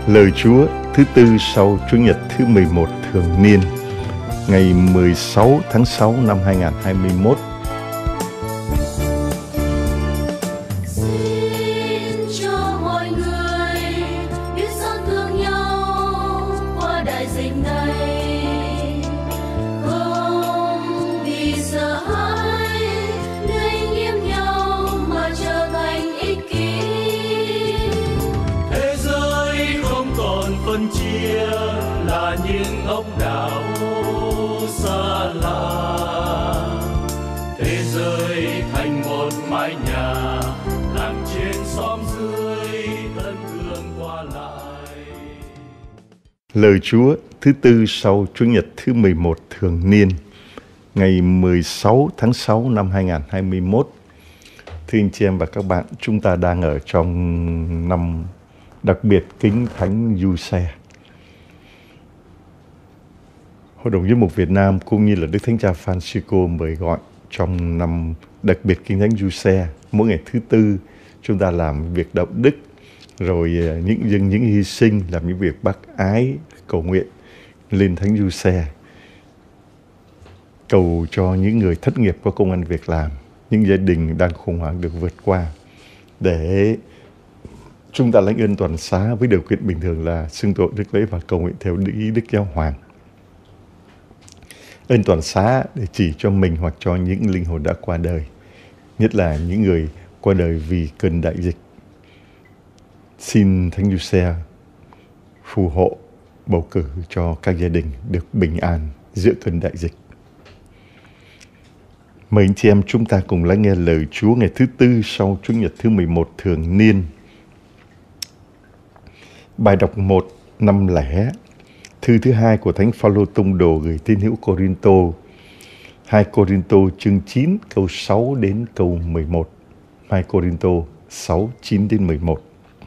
Lời Chúa thứ tư sau Chủ nhật thứ 11 thường niên, ngày 16 tháng 6 năm 2021. Xin cho mọi người biết xót thương nhau qua đại dịch này, không vì sợ hãi gây nhiễm nhau mà trở thành ích kỷ. Thế giới không còn phân chia là những ốc đảo xa lạ, thế giới thành một mái nhà, làng trên xóm dưới thân thương qua lại. Lời Chúa thứ tư sau Chủ nhật thứ 11 thường niên, ngày 16 tháng 6 năm 2021. Thưa anh chị em và các bạn, chúng ta đang ở trong năm đặc biệt kính Thánh Giuse. Hội đồng Giám mục Việt Nam cũng như là Đức Thánh Cha Francisco mời gọi trong năm đặc biệt kính Thánh Giuse. Mỗi ngày thứ tư chúng ta làm việc đạo đức, rồi những hy sinh, làm những việc bác ái, cầu nguyện lên Thánh Giuse, cầu cho những người thất nghiệp có công ăn việc làm, những gia đình đang khủng hoảng được vượt qua, để chúng ta lãnh ơn toàn xá với điều kiện bình thường là xưng tội đức lễ và cầu nguyện theo ý Đức Giáo Hoàng. Ơn toàn xá để chỉ cho mình hoặc cho những linh hồn đã qua đời, nhất là những người qua đời vì cơn đại dịch. Xin Thánh Giuse phù hộ, bầu cử cho các gia đình được bình an giữa cơn đại dịch. Mời anh chị em chúng ta cùng lắng nghe lời Chúa ngày thứ tư sau Chủ nhật thứ 11 thường niên. Bài đọc 1 năm lẻ, thư thứ hai của Thánh Phaolô tông đồ gửi tín hữu Cô-rin-tô, 2 Cô-rin-tô chương 9 câu 6 đến câu 11. 2 Cô-rin-tô 6, 9 đến 11.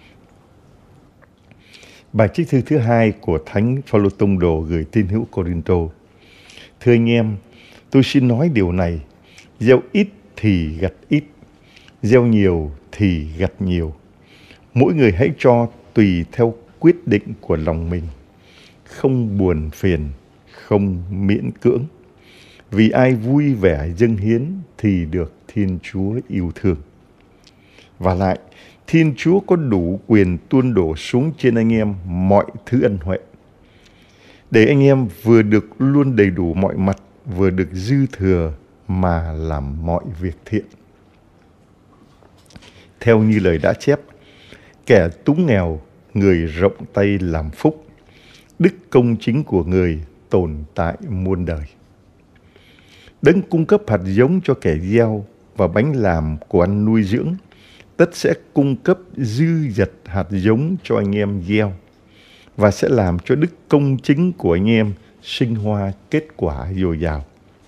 Bài trích thư thứ hai của Thánh Phaolô tông đồ gửi tín hữu Cô-rin-tô. Thưa anh em, tôi xin nói điều này, gieo ít thì gặt ít, gieo nhiều thì gặt nhiều. Mỗi người hãy cho tùy theo quyết định của lòng mình, không buồn phiền, không miễn cưỡng. Vì ai vui vẻ dâng hiến thì được Thiên Chúa yêu thương. Và lại, Thiên Chúa có đủ quyền tuôn đổ xuống trên anh em mọi thứ ân huệ, để anh em vừa được luôn đầy đủ mọi mặt, vừa được dư thừa mà làm mọi việc thiện. Theo như lời đã chép, kẻ túng nghèo, người rộng tay làm phúc, đức công chính của người tồn tại muôn đời. Đấng cung cấp hạt giống cho kẻ gieo và bánh làm của ăn nuôi dưỡng, tất sẽ cung cấp dư dật hạt giống cho anh em gieo, và sẽ làm cho đức công chính của anh em sinh hoa kết quả dồi dào.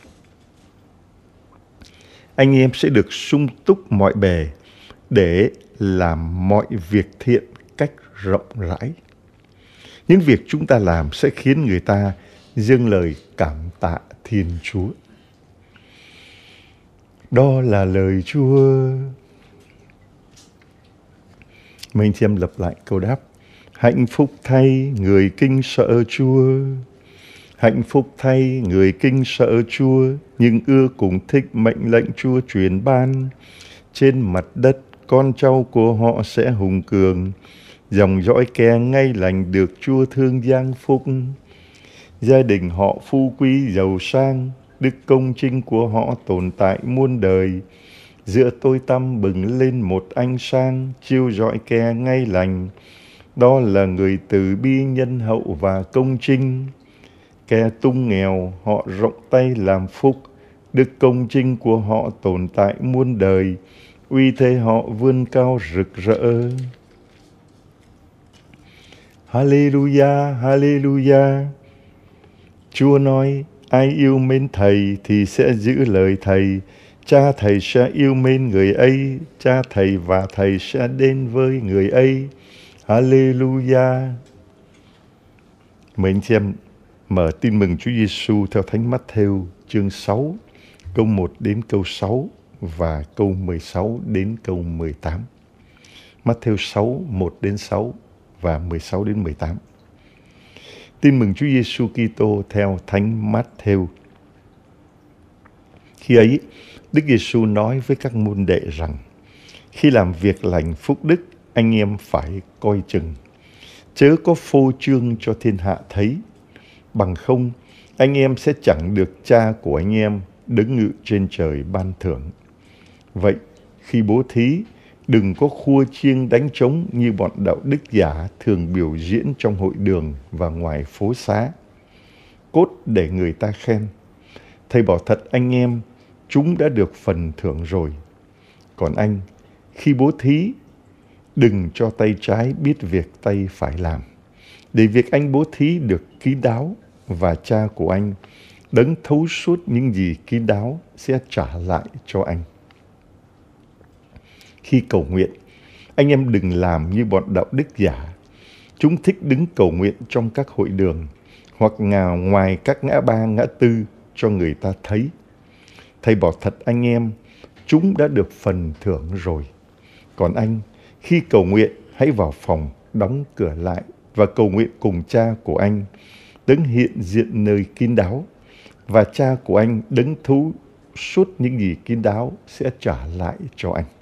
Anh em sẽ được sung túc mọi bề để làm mọi việc thiện cách rộng rãi. Những việc chúng ta làm sẽ khiến người ta dâng lời cảm tạ Thiên Chúa. Đó là lời Chúa. Mời anh chị em lặp lại câu đáp. Hạnh phúc thay người kinh sợ Chúa. Hạnh phúc thay người kinh sợ Chúa, nhưng ưa cùng thích mệnh lệnh Chúa truyền ban. Trên mặt đất, con cháu của họ sẽ hùng cường, dòng dõi kẻ ngay lành được Chúa thương giang phúc. Gia đình họ phú quý giàu sang, đức công chính của họ tồn tại muôn đời. Giữa tối tăm bừng lên một ánh sáng, chiếu rọi kẻ ngay lành. Đó là người từ bi nhân hậu và công chính. Kẻ tung nghèo, họ rộng tay làm phúc, đức công chính của họ tồn tại muôn đời. Uy thế họ vươn cao rực rỡ. Hallelujah, hallelujah. Chúa nói, ai yêu mến Thầy thì sẽ giữ lời Thầy. Cha Thầy sẽ yêu mến người ấy, cha Thầy và Thầy sẽ đến với người ấy. Hallelujah. Mời anh chị em mở tin mừng Chúa Giêsu theo Thánh Mát-thêu chương 6, câu 1 đến câu 6 và câu 16 đến câu 18. Mát-thêu 6, 1 đến 6 và 16 đến 18. Tin mừng Chúa Giêsu Kitô theo Thánh Mát-thêu. Khi ấy, Đức Giêsu nói với các môn đệ rằng: khi làm việc lành phúc đức, anh em phải coi chừng, chớ có phô trương cho thiên hạ thấy, bằng không anh em sẽ chẳng được Cha của anh em đứng ngự trên trời ban thưởng. Vậy khi bố thí, đừng có khua chiêng đánh trống như bọn đạo đức giả thường biểu diễn trong hội đường và ngoài phố xá, cốt để người ta khen. Thầy bảo thật anh em, chúng đã được phần thưởng rồi. Còn anh, khi bố thí, đừng cho tay trái biết việc tay phải làm, để việc anh bố thí được kín đáo, và Cha của anh, đấng thấu suốt những gì kín đáo, sẽ trả lại cho anh. Khi cầu nguyện, anh em đừng làm như bọn đạo đức giả. Chúng thích đứng cầu nguyện trong các hội đường hoặc ngoài các ngã ba ngã tư cho người ta thấy. Thầy bảo thật anh em, chúng đã được phần thưởng rồi. Còn anh, khi cầu nguyện, hãy vào phòng, đóng cửa lại và cầu nguyện cùng Cha của anh, đấng hiện diện nơi kín đáo, và Cha của anh, đấng thấu suốt những gì kín đáo, sẽ trả lại cho anh.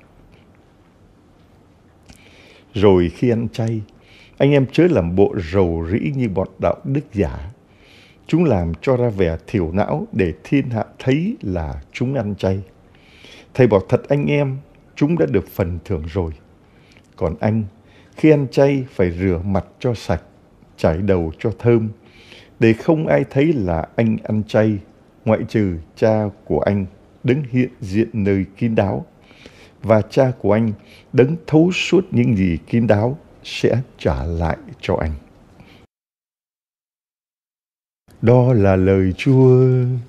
Rồi khi ăn chay, anh em chớ làm bộ rầu rĩ như bọn đạo đức giả. Chúng làm cho ra vẻ thiểu não để thiên hạ thấy là chúng ăn chay. Thầy bảo thật anh em, chúng đã được phần thưởng rồi. Còn anh, khi ăn chay phải rửa mặt cho sạch, chải đầu cho thơm, để không ai thấy là anh ăn chay, ngoại trừ Cha của anh, đấng hiện diện nơi kín đáo, và Cha của anh, đấng thấu suốt những gì kín đáo, sẽ trả lại cho anh. Đó là lời Chúa.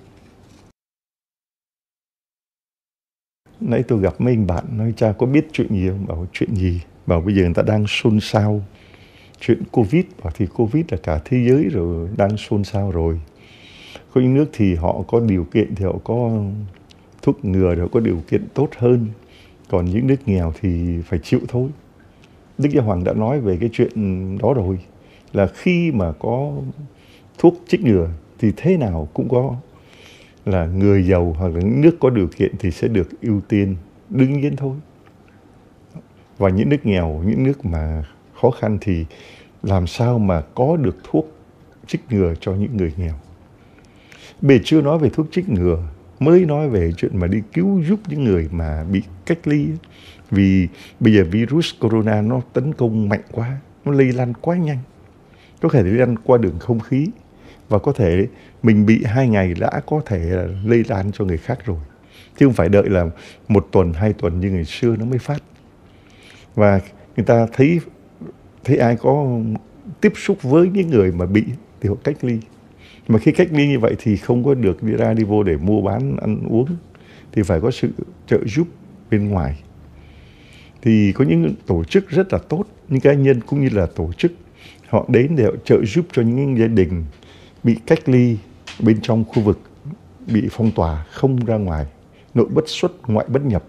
Nãy tôi gặp mấy anh bạn nói: cha có biết chuyện gì không? Bảo chuyện gì? Bảo bây giờ người ta đang xôn xao chuyện Covid. Bảo thì Covid là cả thế giới rồi, đang xôn xao rồi. Có những nước thì họ có điều kiện thì họ có thuốc ngừa, thì họ có điều kiện tốt hơn. Còn những nước nghèo thì phải chịu thôi. Đức Giáo Hoàng đã nói về cái chuyện đó rồi, là khi mà có thuốc chích ngừa thì thế nào cũng có là người giàu hoặc là những nước có điều kiện thì sẽ được ưu tiên, đương nhiên thôi. Và những nước nghèo, những nước mà khó khăn thì làm sao mà có được thuốc chích ngừa cho những người nghèo. Bây chưa nói về thuốc chích ngừa, mới nói về chuyện mà đi cứu giúp những người mà bị cách ly. Vì bây giờ virus corona nó tấn công mạnh quá, nó lây lan quá nhanh. Có thể lây lan qua đường không khí, và có thể mình bị 2 ngày đã có thể lây lan cho người khác rồi. Chứ không phải đợi là 1 tuần, 2 tuần như ngày xưa nó mới phát. Và người ta thấy ai có tiếp xúc với những người mà bị thì họ cách ly. Mà khi cách ly như vậy thì không có được đi ra đi vô để mua bán, ăn uống. Thì phải có sự trợ giúp bên ngoài. Thì có những tổ chức rất là tốt, những cá nhân cũng như là tổ chức, họ đến để họ trợ giúp cho những gia đình bị cách ly bên trong khu vực bị phong tỏa, không ra ngoài, nội bất xuất, ngoại bất nhập.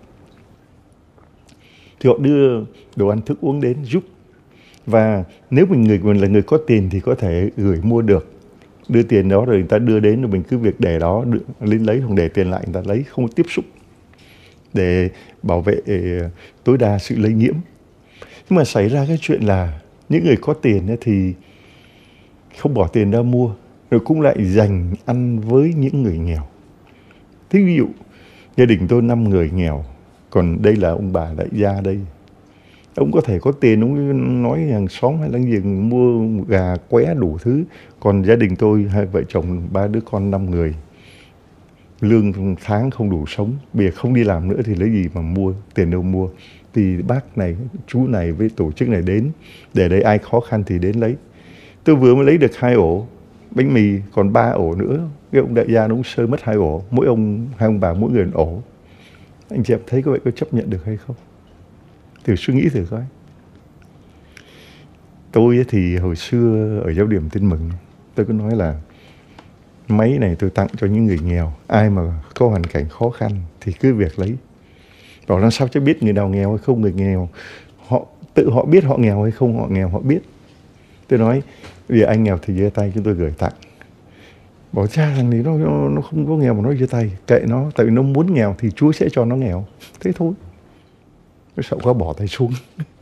Thì họ đưa đồ ăn thức uống đến giúp. Và nếu mình là người có tiền thì có thể gửi mua được. Đưa tiền đó rồi người ta đưa đến, rồi mình cứ việc để đó, lên lấy, không để tiền lại người ta lấy, không có tiếp xúc, để bảo vệ tối đa sự lây nhiễm. Nhưng mà xảy ra cái chuyện là những người có tiền thì không bỏ tiền ra mua, rồi cũng lại dành ăn với những người nghèo. Thí dụ, gia đình tôi 5 người nghèo, còn đây là ông bà đại gia đây. Ông có thể có tiền, ông nói hàng xóm hay là giềng mua gà, qué đủ thứ. Còn gia đình tôi, 2 vợ chồng, 3 đứa con, 5 người. Lương tháng không đủ sống, bây giờ không đi làm nữa thì lấy gì mà mua, tiền đâu mua. Thì bác này, chú này với tổ chức này đến, để đây ai khó khăn thì đến lấy. Tôi vừa mới lấy được 2 ổ bánh mì, còn 3 ổ nữa. Cái ông đại gia nó cũng sơ mất 2 ổ, hai ông bà mỗi người 1 ổ. Anh chị em thấy có vậy có chấp nhận được hay không? Thử suy nghĩ thử coi. Tôi thì hồi xưa ở Giáo điểm Tin Mừng, tôi cứ nói là máy này tôi tặng cho những người nghèo. Ai mà có hoàn cảnh khó khăn thì cứ việc lấy. Bảo làm sao chứ biết người nào nghèo hay không. Người nghèo, họ tự họ biết họ nghèo hay không họ nghèo, họ biết. Tôi nói vì anh nghèo thì giơ tay chúng tôi gửi tặng. Bảo cha thằng này nó không có nghèo mà nó giơ tay, kệ nó, tại vì nó muốn nghèo thì Chúa sẽ cho nó nghèo. Thế thôi. Nó sợ quá bỏ tay xuống.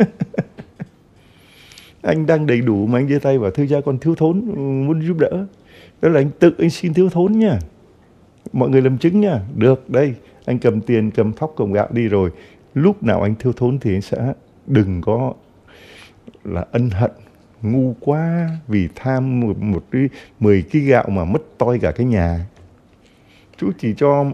Anh đang đầy đủ mà anh giơ tay vào thưa cha con thiếu thốn muốn giúp đỡ. Đó là anh tự anh xin thiếu thốn nha. Mọi người làm chứng nha. Được, đây, anh cầm tiền, cầm thóc, cầm gạo đi rồi. Lúc nào anh thiếu thốn thì anh sẽ đừng có là ân hận, ngu quá vì tham một cái 10 kg gạo mà mất toi cả cái nhà. Chúa chỉ cho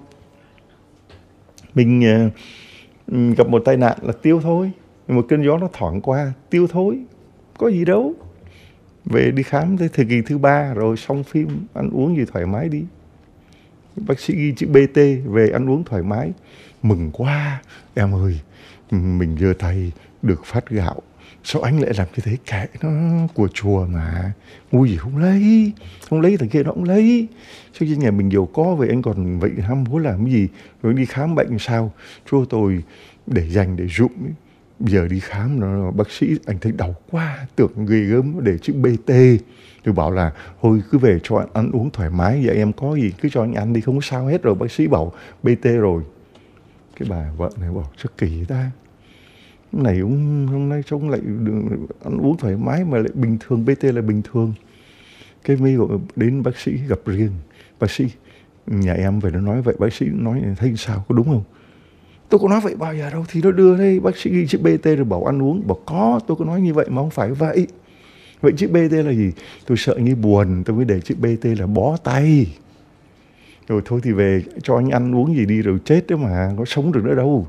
mình gặp một tai nạn là tiêu thôi. Một cơn gió nó thoảng qua, tiêu thôi. Có gì đâu. Về đi khám tới thời kỳ thứ 3 rồi xong phim, ăn uống gì thoải mái đi. Bác sĩ ghi chữ BT, về ăn uống thoải mái. Mừng quá, em ơi, mình giơ tay được phát gạo. Sao anh lại làm như thế? Kệ nó, của chùa mà. Ngu gì không lấy, thằng kia nó không lấy. Sao chứ nhà mình giàu có vậy anh còn vậy ham muốn làm cái gì? Rồi đi khám bệnh sao? Chúa tôi để dành để dụng ấy. Giờ đi khám nó bác sĩ anh thấy đau quá, tưởng ghê gớm để chữ BT. Tôi bảo là thôi cứ về cho anh ăn uống thoải mái, vậy em có gì cứ cho anh ăn đi, không có sao hết. Rồi bác sĩ bảo BT rồi. Cái bà vợ này bảo sao kỳ ta, này hôm nay trông lại ăn uống thoải mái mà lại bình thường, BT là bình thường. Cái mới gọi đến bác sĩ gặp riêng. Bác sĩ, nhà em về nó nói vậy, bác sĩ nói thấy sao, có đúng không? Tôi có nói vậy bao giờ đâu, thì nó đưa đây, bác sĩ ghi chữ BT rồi bảo ăn uống. Bảo có, tôi có nói như vậy mà không phải vậy. Vậy chữ BT là gì? Tôi sợ anh ấy buồn, tôi mới để chữ BT là bó tay. Rồi thôi thì về cho anh ăn uống gì đi rồi chết đó mà, có sống được nữa đâu.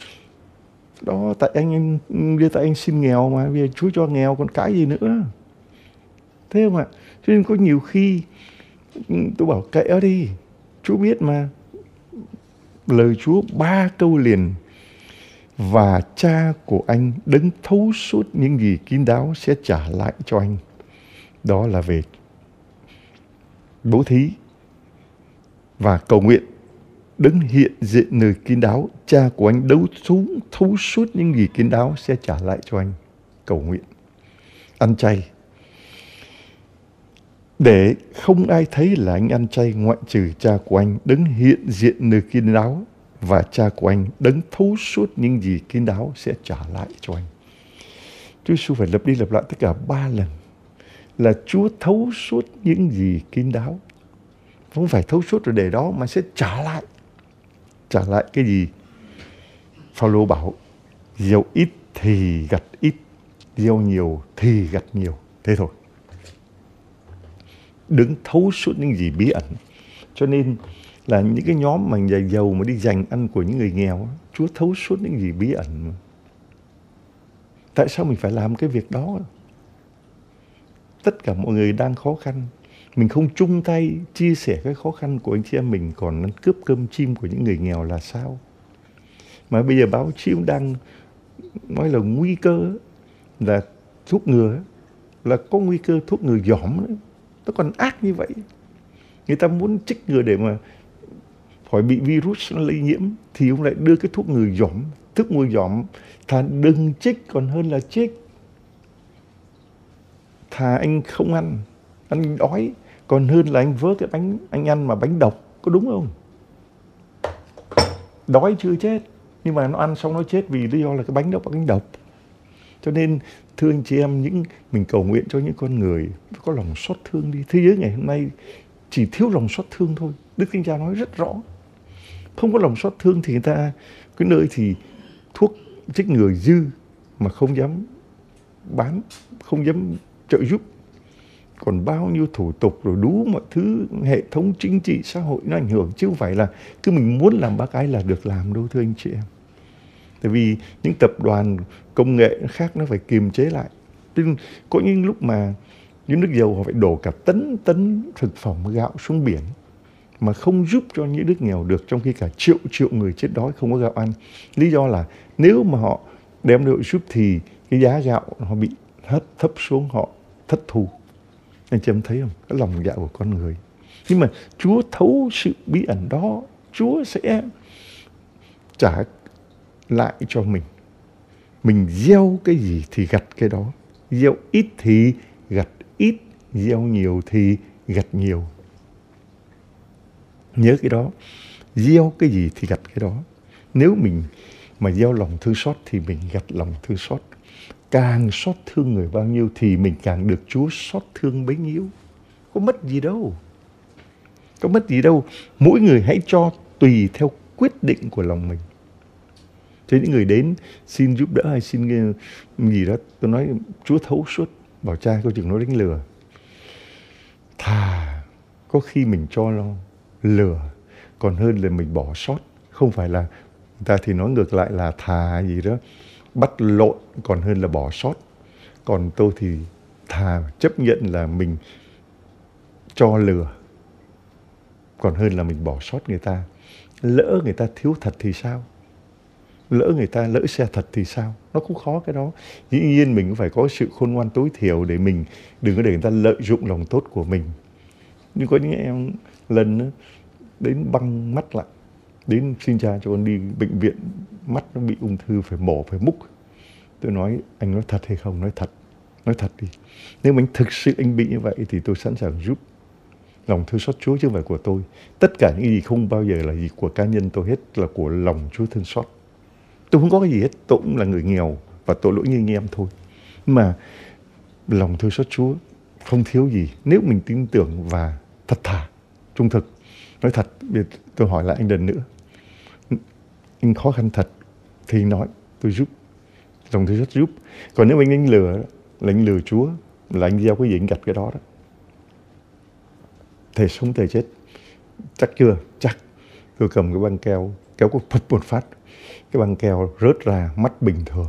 Đó, tại anh xin nghèo mà, bây giờ Chúa cho nghèo còn cái gì nữa. Thế không ạ? Cho nên có nhiều khi tôi bảo kệ ở đi, Chúa biết mà. Lời Chúa 3 câu liền. Và cha của anh đấng thấu suốt những gì kín đáo sẽ trả lại cho anh. Đó là về bố thí và cầu nguyện. Đấng hiện diện nơi kín đáo, cha của anh thấu suốt những gì kín đáo sẽ trả lại cho anh. Cầu nguyện. Ăn chay. Để không ai thấy là anh ăn chay ngoại trừ cha của anh đấng hiện diện nơi kín đáo, và cha của anh đấng thấu suốt những gì kín đáo sẽ trả lại cho anh. Chúa Giêsu phải lặp đi lặp lại tất cả 3 lần là Chúa thấu suốt những gì kín đáo. Không phải thấu suốt rồi để đó mà sẽ trả lại. Trả lại cái gì? Phao-lô bảo gieo ít thì gặt ít, gieo nhiều thì gặt nhiều. Thế thôi. Đừng thấu suốt những gì bí ẩn. Cho nên là những cái nhóm mà nhà giàu mà đi giành ăn của những người nghèo, Chúa thấu suốt những gì bí ẩn. Tại sao mình phải làm cái việc đó? Tất cả mọi người đang khó khăn, mình không chung tay chia sẻ cái khó khăn của anh chị em mình, còn ăn cướp cơm chim của những người nghèo là sao? Mà bây giờ báo chí đang nói là nguy cơ là thuốc ngừa, là có nguy cơ thuốc ngừa giỏm nữa. Nó còn ác như vậy. Người ta muốn chích ngừa để mà khỏi bị virus nó lây nhiễm, thì ông lại đưa cái thuốc ngừa giỏm. Thuốc ngừa giỏm thà đừng chích còn hơn là chích. Thà anh không ăn, anh đói, còn hơn là anh vớ cái bánh anh ăn mà bánh độc, có đúng không? Đói chưa chết, nhưng mà nó ăn xong nó chết vì lý do là cái bánh đó là bánh độc. Cho nên thưa anh chị em, mình cầu nguyện cho những con người có lòng xót thương đi. Thế giới ngày hôm nay chỉ thiếu lòng xót thương thôi. Đức Thánh Cha nói rất rõ. Không có lòng xót thương thì người ta, cái nơi thì thuốc chích ngừa dư mà không dám bán, không dám trợ giúp. Còn bao nhiêu thủ tục rồi đủ mọi thứ, hệ thống chính trị, xã hội nó ảnh hưởng. Chứ không phải là cứ mình muốn làm bác ái là được làm đâu thưa anh chị em. Tại vì những tập đoàn công nghệ khác nó phải kiềm chế lại. Nên có những lúc mà những nước giàu họ phải đổ cả tấn thực phẩm gạo xuống biển mà không giúp cho những nước nghèo được, trong khi cả triệu người chết đói không có gạo ăn. Lý do là nếu mà họ đem đội giúp thì cái giá gạo họ bị thấp xuống, họ thất thu. Anh chị em thấy không? Cái lòng dạ của con người. Nhưng mà Chúa thấu sự bí ẩn đó, Chúa sẽ trả lại cho mình. Mình gieo cái gì thì gặt cái đó. Gieo ít thì gặt ít, gieo nhiều thì gặt nhiều. Nhớ cái đó, gieo cái gì thì gặt cái đó. Nếu mình mà gieo lòng thương xót thì mình gặt lòng thương xót. Càng xót thương người bao nhiêu thì mình càng được Chúa xót thương bấy nhiêu. Có mất gì đâu. Có mất gì đâu. Mỗi người hãy cho tùy theo quyết định của lòng mình. Cho những người đến xin giúp đỡ hay xin gì đó, tôi nói Chúa thấu suốt, bảo cha coi chừng nó đánh lừa. Thà có khi mình cho nó lừa còn hơn là mình bỏ sót. Không phải là người ta thì nói ngược lại là thà gì đó bắt lộn còn hơn là bỏ sót. Còn tôi thì thà chấp nhận là mình cho lừa còn hơn là mình bỏ sót người ta. Lỡ người ta thiếu thật thì sao? Lỡ người ta lỡ xe thật thì sao? Nó cũng khó cái đó. Dĩ nhiên mình cũng phải có sự khôn ngoan tối thiểu để mình đừng có để người ta lợi dụng lòng tốt của mình. Nhưng có những em lần đến băng mắt lại, đến xin cha cho con đi bệnh viện, mắt nó bị ung thư phải mổ, phải múc. Tôi nói anh nói thật hay không? Nói thật đi. Nếu mà anh thực sự anh bị như vậy thì tôi sẵn sàng giúp. Lòng thương xót Chúa chứ không phải của tôi. Tất cả những gì không bao giờ là gì của cá nhân tôi hết, là của lòng Chúa thương xót. Tôi không có cái gì hết, tôi cũng là người nghèo và tội lỗi như anh em thôi. Nhưng mà lòng thương xót Chúa không thiếu gì nếu mình tin tưởng và thật thà, trung thực. Nói thật, tôi hỏi lại anh lần nữa. Anh khó khăn thật thì nói, tôi giúp. Lòng thương xót giúp. Còn nếu anh lừa là anh lừa Chúa, là anh gieo cái gì anh gặt cái đó đó. Thề sống thề chết. Chắc chưa? Chắc. Tôi cầm cái băng keo, kéo có phật một phát. Cái băng keo rớt ra, mắt bình thường.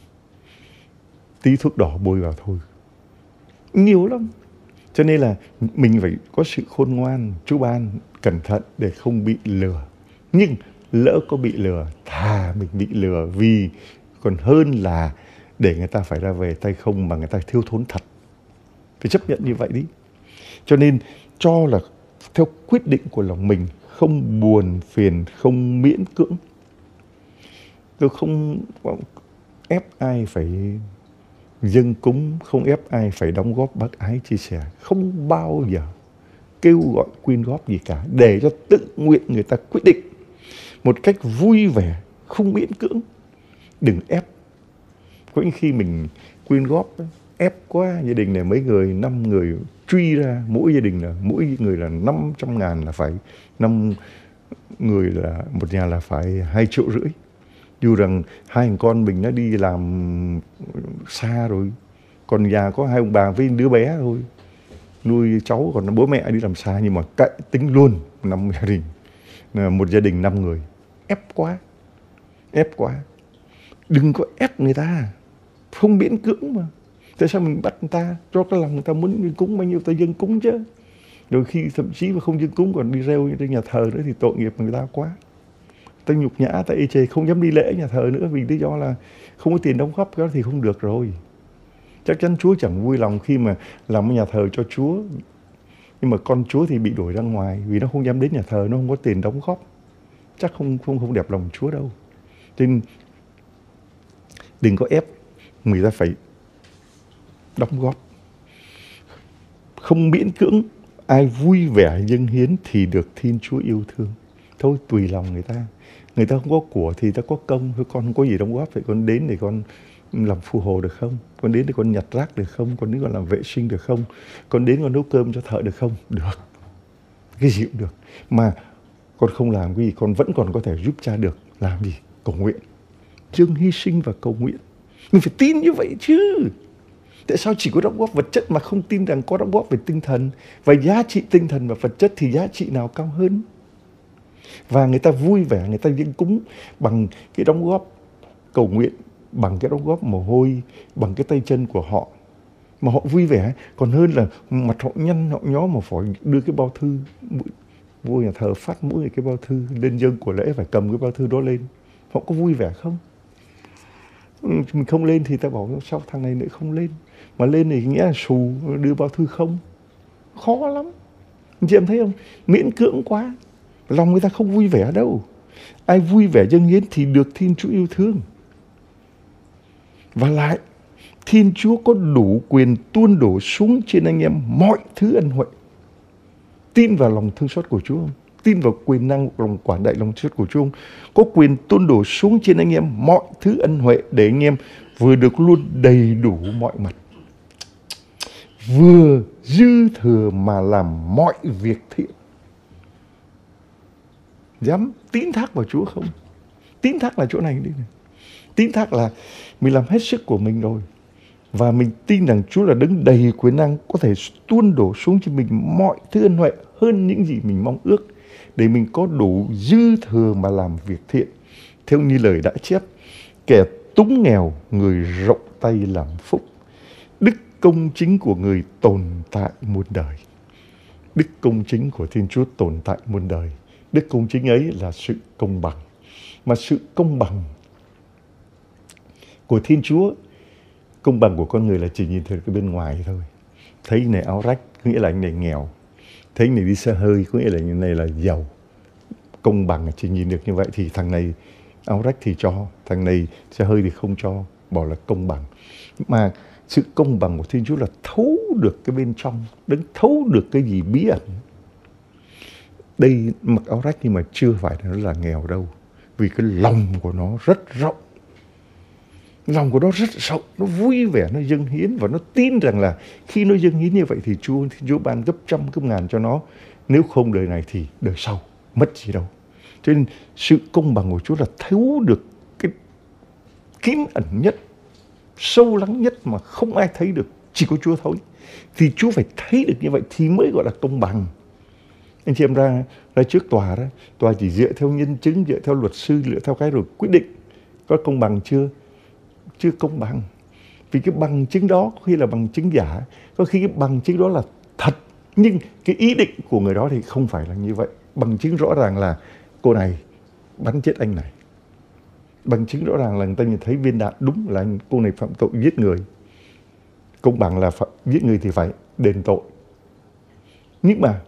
Tí thuốc đỏ bôi vào thôi. Nhiều lắm. Cho nên là mình phải có sự khôn ngoan, Chúa ban, cẩn thận để không bị lừa. Nhưng lỡ có bị lừa, thà mình bị lừa vì còn hơn là để người ta phải ra về tay không mà người ta thiếu thốn thật. Phải chấp nhận như vậy đi. Cho nên cho là theo quyết định của lòng mình, không buồn phiền, không miễn cưỡng. Tôi không ép ai phải dâng cúng, không ép ai phải đóng góp bác ái chia sẻ. Không bao giờ kêu gọi quyên góp gì cả, để cho tự nguyện người ta quyết định một cách vui vẻ, không miễn cưỡng. Đừng ép. Có những khi mình quyên góp ép quá, gia đình này mấy người, 5 người truy ra, mỗi gia đình là mỗi người là 500.000 là phải 5 người là một nhà là phải 2,5 triệu. Dù rằng hai thằng con mình nó đi làm xa rồi, còn nhà có hai ông bà với đứa bé thôi, nuôi cháu, còn bố mẹ đi làm xa, nhưng mà cậy tính luôn 5 gia đình, một gia đình 5 người. Ép quá. Đừng có ép người ta, không miễn cưỡng mà. Tại sao mình bắt người ta, cho cái lòng người ta muốn dân cúng bao nhiêu ta dân cúng chứ. Đôi khi thậm chí mà không dân cúng còn đi reo trên nhà thờ nữa thì tội nghiệp người ta quá. Ta nhục nhã, ta ê chề, không dám đi lễ nhà thờ nữa vì lý do là không có tiền đóng góp, cái đó thì không được rồi. Chắc chắn Chúa chẳng vui lòng khi mà làm một nhà thờ cho Chúa. Nhưng mà con Chúa thì bị đuổi ra ngoài vì nó không dám đến nhà thờ, nó không có tiền đóng góp. Chắc không đẹp lòng Chúa đâu. Nên đừng có ép người ta phải đóng góp. Không miễn cưỡng, ai vui vẻ dâng hiến thì được Thiên Chúa yêu thương. Thôi tùy lòng người ta. Người ta không có của thì ta có công. Thôi con không có gì đóng góp, vậy con đến để con làm phù hộ được không? Con đến để con nhặt rác được không? Con đến con làm vệ sinh được không? Con đến con nấu cơm cho thợ được không? Được. Cái gì cũng được. Mà con không làm cái gì, con vẫn còn có thể giúp cha được. Làm gì? Cầu nguyện. Dâng hy sinh và cầu nguyện. Mình phải tin như vậy chứ. Tại sao chỉ có đóng góp vật chất mà không tin rằng có đóng góp về tinh thần? Và giá trị tinh thần và vật chất thì giá trị nào cao hơn? Và người ta vui vẻ, người ta dâng cúng bằng cái đóng góp cầu nguyện, bằng cái đóng góp mồ hôi, bằng cái tay chân của họ. Mà họ vui vẻ, còn hơn là mặt họ nhăn, họ nhó mà phải đưa cái bao thư. Vô nhà thờ phát mỗi cái bao thư, lên dâng của lễ phải cầm cái bao thư đó lên. Họ có vui vẻ không? Mình không lên thì ta bảo sao thằng này nữa không lên. Mà lên thì nghĩa là xù, đưa bao thư không. Khó lắm. Chị em thấy không? Miễn cưỡng quá. Lòng người ta không vui vẻ đâu. Ai vui vẻ dâng hiến thì được Thiên Chúa yêu thương. Và lại, Thiên Chúa có đủ quyền tuôn đổ xuống trên anh em mọi thứ ân huệ. Tin vào lòng thương xót của Chúa không? Tin vào quyền năng lòng quảng đại lòng thương xót của Chúa không? Có quyền tuôn đổ xuống trên anh em mọi thứ ân huệ để anh em vừa được luôn đầy đủ mọi mặt, vừa dư thừa mà làm mọi việc thiện. Dám tín thác vào Chúa không? Tín thác là chỗ này đi này. Tín thác là mình làm hết sức của mình rồi, và mình tin rằng Chúa là đấng đầy quyền năng, có thể tuôn đổ xuống cho mình mọi thứ ân huệ hơn những gì mình mong ước, để mình có đủ dư thừa mà làm việc thiện. Theo như lời đã chép, kẻ túng nghèo người rộng tay làm phúc. Đức công chính của người tồn tại muôn đời. Đức công chính của Thiên Chúa tồn tại muôn đời. Đức công chính ấy là sự công bằng. Mà sự công bằng của Thiên Chúa, công bằng của con người là chỉ nhìn thấy cái bên ngoài thôi. Thấy này áo rách có nghĩa là anh này nghèo, thấy này đi xe hơi có nghĩa là anh này là giàu. Công bằng là chỉ nhìn được như vậy, thì thằng này áo rách thì cho, thằng này xe hơi thì không cho, bỏ là công bằng. Mà sự công bằng của Thiên Chúa là thấu được cái bên trong, đấng thấu được cái gì bí ẩn. Đây mặc áo rách nhưng mà chưa phải nó là nghèo đâu, vì cái lòng của nó rất rộng. Lòng của nó rất rộng, nó vui vẻ, nó dâng hiến, và nó tin rằng là khi nó dâng hiến như vậy thì Chúa ban gấp trăm gấp ngàn cho nó. Nếu không đời này thì đời sau mất gì đâu. Cho nên sự công bằng của Chúa là thấu được cái kín ẩn nhất, sâu lắng nhất mà không ai thấy được, chỉ có Chúa thấy. Thì Chúa phải thấy được như vậy thì mới gọi là công bằng. Anh chị em ra trước tòa đó, tòa chỉ dựa theo nhân chứng, dựa theo luật sư, dựa theo cái rồi quyết định có công bằng chưa? Chưa công bằng. Vì cái bằng chứng đó có khi là bằng chứng giả, có khi cái bằng chứng đó là thật, nhưng cái ý định của người đó thì không phải là như vậy. Bằng chứng rõ ràng là cô này bắn chết anh này. Bằng chứng rõ ràng là người ta nhìn thấy viên đạn đúng là cô này phạm tội giết người. Công bằng là giết người thì phải đền tội. Nhưng mà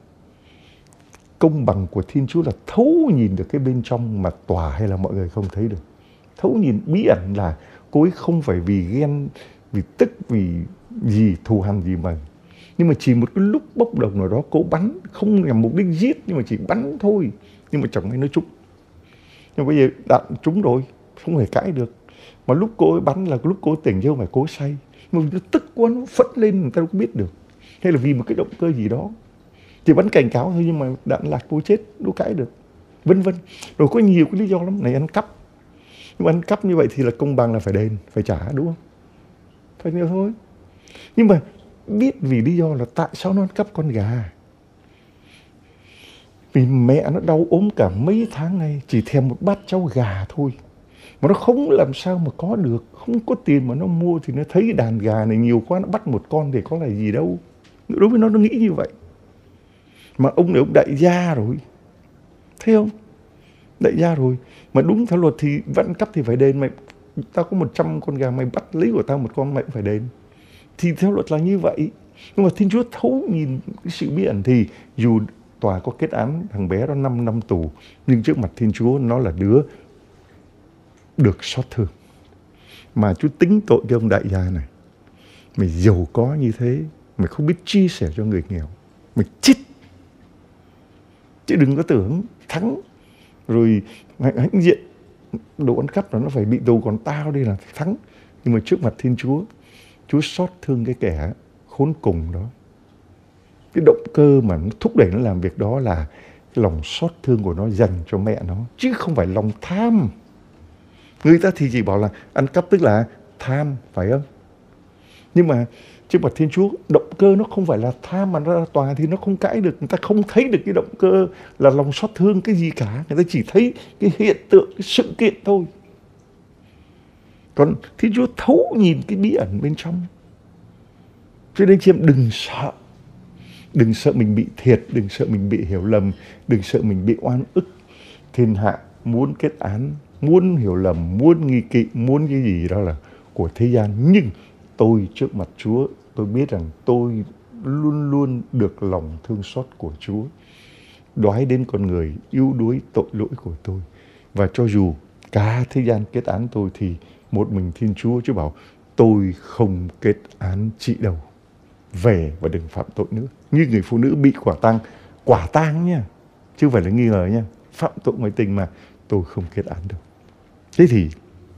công bằng của Thiên Chúa là thấu nhìn được cái bên trong mà tòa hay là mọi người không thấy được. Thấu nhìn bí ẩn là cô ấy không phải vì ghen, vì tức, vì gì thù hằn gì mà. Nhưng mà chỉ một cái lúc bốc đồng nào đó cô bắn, không nhằm mục đích giết nhưng mà chỉ bắn thôi. Nhưng mà chẳng may nó trúng. Nhưng bây giờ đạn trúng rồi, không thể cãi được. Mà lúc cô ấy bắn là lúc cô tỉnh chứ không phải cô ấy say. Nhưng mà nó tức quá, nó phẫn lên người ta đâu có biết được. Hay là vì một cái động cơ gì đó. Chỉ bắn cảnh cáo thôi nhưng mà đạn lạc cô chết, đâu cãi được. Vân vân. Rồi có nhiều cái lý do lắm. Này ăn cắp. Nhưng mà ăn cắp như vậy thì là công bằng là phải đền, phải trả, đúng không? Phải nhiều thôi. Nhưng mà biết vì lý do là tại sao nó ăn cắp con gà. Vì mẹ nó đau ốm cả mấy tháng nay, chỉ thèm một bát cháo gà thôi. Mà nó không làm sao mà có được, không có tiền mà nó mua thì nó thấy đàn gà này nhiều quá, nó bắt một con thì có là gì đâu. Đối với nó nghĩ như vậy. Mà ông này ông đại gia rồi. Thấy không? Đại gia rồi. Mà đúng theo luật thì vẫn cắp thì phải đền. Mày, tao có 100 con gà, mày bắt lấy của tao một con mày cũng phải đền. Thì theo luật là như vậy. Nhưng mà Thiên Chúa thấu nhìn cái sự bí ẩn thì dù tòa có kết án thằng bé đó 5 năm tù, nhưng trước mặt Thiên Chúa nó là đứa được xót thương. Mà Chúa tính tội cho ông đại gia này. Mày giàu có như thế, mày không biết chia sẻ cho người nghèo, mày chết. Chứ đừng có tưởng thắng rồi hãnh diện đồ ăn cắp là nó phải bị tù, còn tao đây là thắng. Nhưng mà trước mặt Thiên Chúa, Chúa xót thương cái kẻ khốn cùng đó. Cái động cơ mà nó thúc đẩy nó làm việc đó là cái lòng xót thương của nó dành cho mẹ nó, chứ không phải lòng tham. Người ta thì chỉ bảo là ăn cắp tức là tham, phải không? Nhưng mà trước mặt Thiên Chúa, động cơ nó không phải là tham, mà ra tòa thì nó không cãi được. Người ta không thấy được cái động cơ là lòng xót thương cái gì cả. Người ta chỉ thấy cái hiện tượng, cái sự kiện thôi. Còn Thiên Chúa thấu nhìn cái bí ẩn bên trong. Cho nên chị em đừng sợ. Đừng sợ mình bị thiệt, đừng sợ mình bị hiểu lầm, đừng sợ mình bị oan ức. Thiên hạ muốn kết án, muốn hiểu lầm, muốn nghi kỵ, muốn cái gì đó là của thế gian. Nhưng tôi trước mặt Chúa, tôi biết rằng tôi luôn luôn được lòng thương xót của Chúa. Đoái đến con người yếu đuối tội lỗi của tôi. Và cho dù cả thế gian kết án tôi thì một mình Thiên Chúa, Chúa bảo tôi không kết án chị đâu. Về và đừng phạm tội nữa. Như người phụ nữ bị quả tang nha, chứ không phải là nghi ngờ nha, phạm tội ngoại tình mà tôi không kết án đâu. Thế thì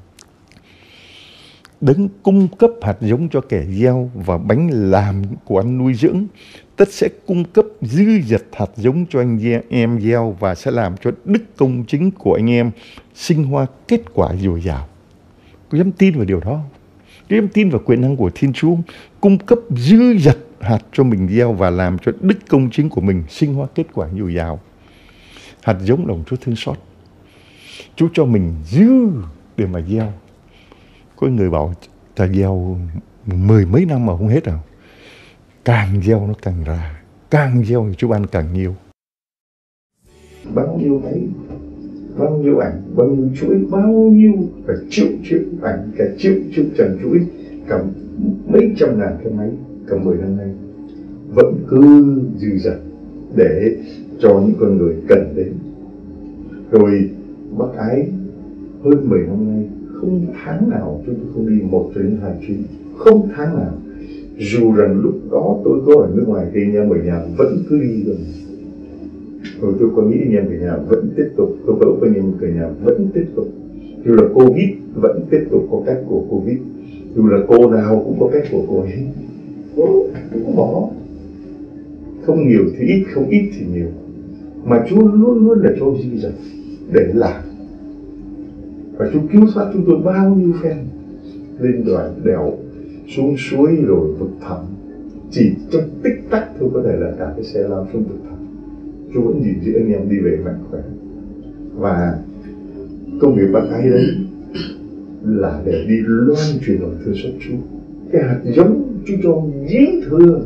Đấng cung cấp hạt giống cho kẻ gieo và bánh làm của ăn nuôi dưỡng, tất sẽ cung cấp dư dật hạt giống cho anh em gieo và sẽ làm cho đức công chính của anh em sinh hoa kết quả dồi dào. Có dám tin vào điều đó? Có dám tin vào quyền năng của Thiên Chúa cung cấp dư dật hạt cho mình gieo và làm cho đức công chính của mình sinh hoa kết quả dồi dào? Hạt giống lòng Chúa thương xót. Chúa cho mình dư để mà gieo. Có người bảo ta gieo 10 mấy năm mà không hết đâu. Càng gieo nó càng ra, càng gieo thì Chúa ban càng nhiều. Bao nhiêu máy, bao nhiêu ảnh, bao nhiêu chuỗi, bao nhiêu cả triệu ảnh, cả triệu trần chuỗi, cả mấy trăm ngàn cái máy, cả 10 năm nay vẫn cứ dư dật để cho những con người cần đến. Rồi Bác Ái hơn 10 năm nay, không tháng nào chúng tôi không đi 1 đến 2 chuyến, không tháng nào. Dù rằng lúc đó tôi có ở nước ngoài thì anh em ở nhà vẫn cứ đi rồi. Rồi tôi có nghĩ anh em ở nhà vẫn tiếp tục, tôi vỡ với anh em ở nhà vẫn tiếp tục. Dù là Covid vẫn tiếp tục có cách của Covid, dù là cô nào cũng có cách của cô ấy. Cũng bỏ. Không nhiều thì ít, không ít thì nhiều. Mà Chúa luôn luôn là cho dư dật để làm. Và Chúa cứu thoát chúng tôi bao nhiêu phen, lên đoạn đèo, xuống suối rồi vực thẳm. Chỉ trong tích tắc thôi có thể là cả cái xe lao xuống vực thẳm. Chúa vẫn gìn giữ anh em đi về mạnh khỏe. Và công việc Bác Ái đấy là để đi loan truyền lòng thương xót Chúa. Cái hạt giống Chúa cho dĩ thừa.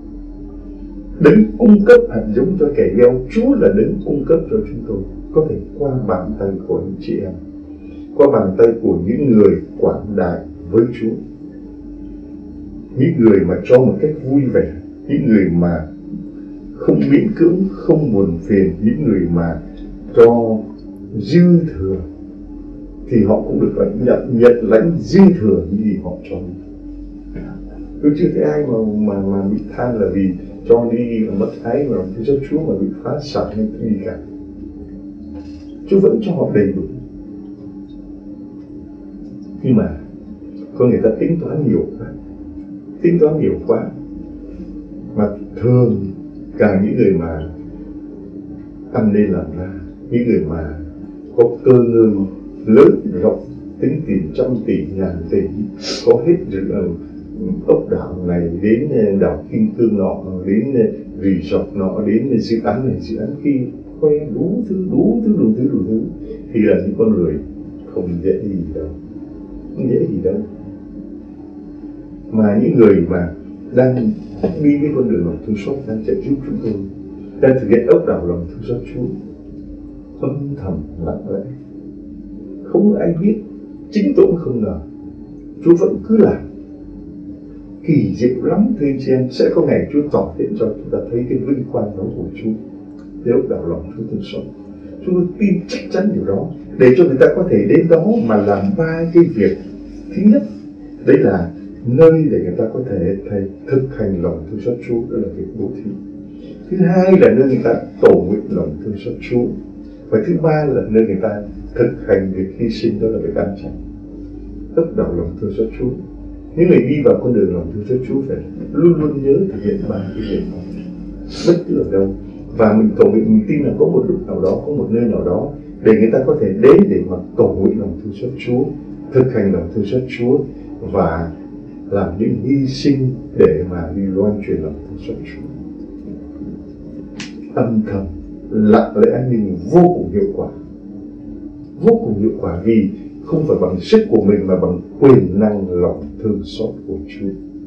Đấng cung cấp hạt giống cho kẻ gieo, Chúa là đấng cung cấp cho chúng tôi. Có thể qua bàn tay của anh chị em, qua bàn tay của những người quảng đại với Chúa, những người mà cho một cách vui vẻ, những người mà không miễn cưỡng, không buồn phiền, những người mà cho dư thừa, thì họ cũng được nhận lãnh dư thừa những gì họ cho. Tôi chưa thấy ai mà bị than là vì cho đi là mất ái mà thương xót Chúa mà bị phá sản hay cái gì cả. Chúa vẫn cho họ đầy đủ. Nhưng mà có người ta tính toán nhiều quá, mà thường cả những người mà ăn nên làm ra, những người mà có cơ ngơi lớn rộng, tính tiền trăm tỷ, ngàn tỷ, có hết ốc đảo này đến đảo Kim Cương nọ, đến resort nọ, đến dự án này dự án kia, khoe đủ thứ thì là những con người không dễ gì đâu. Mà những người mà đang đi cái con đường lòng thương xót, đang trợ giúp chúng tôi, đang thực hiện ốc đảo lòng thương xót Chúa, âm thầm lặng lẽ, không ai biết, chính tôi cũng không ngờ, Chúa vẫn cứ làm. Kỳ diệu lắm thưa anh chị em, sẽ có ngày Chúa tỏ hiện cho chúng ta thấy cái vinh quang đó của Chúa, cái ốc đảo lòng Chúa thương xót. Chúng tôi tin chắc chắn điều đó, để cho người ta có thể đến đó mà làm 3 cái việc. Thứ nhất, đấy là nơi để người ta có thể thực hành lòng thương xót Chúa, đó là việc bố thí. Thứ hai là nơi người ta cầu nguyện lòng thương xót Chúa. Và thứ ba là nơi người ta thực hành việc hy sinh, đó là việc ăn chay. Ốc đảo lòng thương xót Chúa. Những người đi vào con đường lòng thương xót Chúa phải luôn luôn nhớ thực hiện 3 cái việc đó, bất cứ ở đâu. Và mình cầu nguyện, mình tin là có một lúc nào đó, có một nơi nào đó để người ta có thể đến để mà cầu nguyện lòng thương xót Chúa, thực hành lòng thương xót Chúa và làm những hy sinh để mà đi loan truyền lòng thương xót Chúa. Âm thầm, lặng lẽ nhưng vô cùng hiệu quả vì không phải bằng sức của mình mà bằng quyền năng lòng thương xót của Chúa.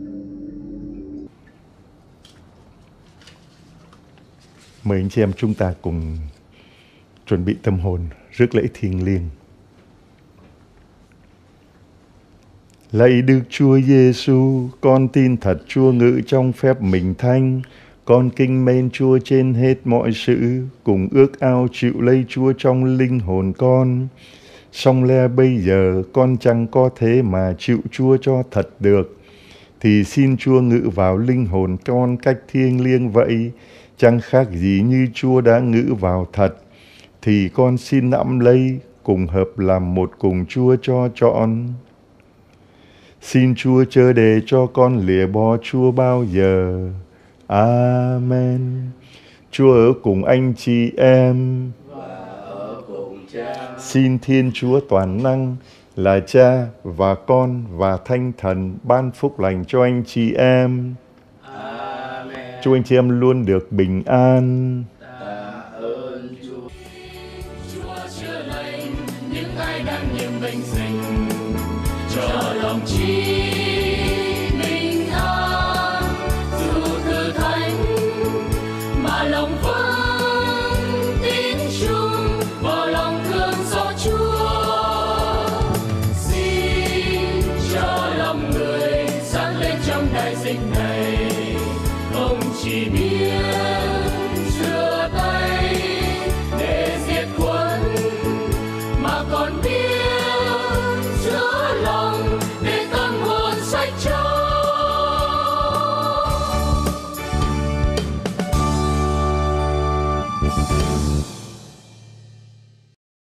Mời anh chị em chúng ta cùng chuẩn bị tâm hồn rước lễ thiêng liêng. Lạy Đức Chúa Giêsu, con tin thật Chúa ngự trong phép mình thánh. Con kính mến Chúa trên hết mọi sự, cùng ước ao chịu lây Chúa trong linh hồn con. Song le bây giờ con chẳng có thế mà chịu Chúa cho thật được, thì xin Chúa ngự vào linh hồn con cách thiêng liêng vậy, chẳng khác gì như Chúa đã ngự vào thật. Thì con xin nắm lấy, cùng hợp làm một cùng Chúa cho trọn. Xin Chúa chớ để cho con lìa bỏ Chúa bao giờ. Amen. Chúa ở cùng anh chị em. Xin Thiên Chúa toàn năng là Cha và Con và Thánh Thần ban phúc lành cho anh chị em. Amen. Chúc anh chị em luôn được bình an. Tạ ơn Chúa. Chúa chữa lành những ai đang nhiễm bệnh dịch, cho lòng trí bình an. Dù thử thách mà lòng vẫn tín trung vào lòng thương xót Chúa. Xin cho lòng người sáng lên trong đại dịch này, không chỉ biết